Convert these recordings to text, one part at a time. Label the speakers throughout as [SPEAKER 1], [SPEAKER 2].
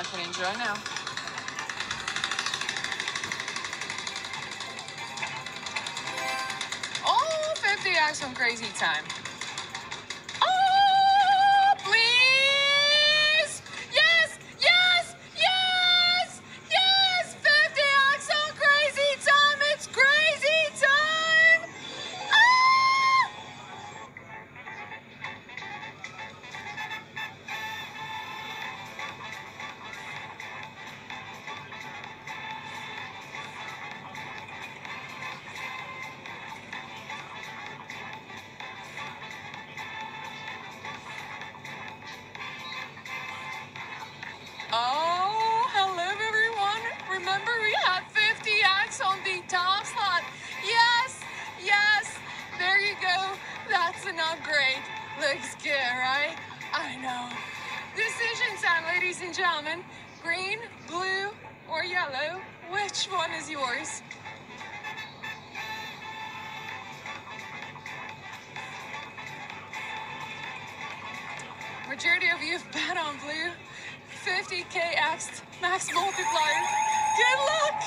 [SPEAKER 1] can enjoy now. Oh, 50x on Crazy Time. Oh, please! Yes, yes, yes, yes! 50x on Crazy Time! It's Crazy Time! Ah! Oh, hello everyone. Remember we had 50x on the top slot. Yes, yes, there you go. That's an upgrade. Looks good, right? I know. Decision time, ladies and gentlemen. Green, blue, or yellow? Which one is yours? Majority of you have bet on blue. 50k max multiplier. Good luck!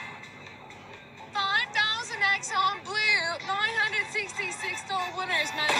[SPEAKER 1] $5,000x on blue, 966 winners,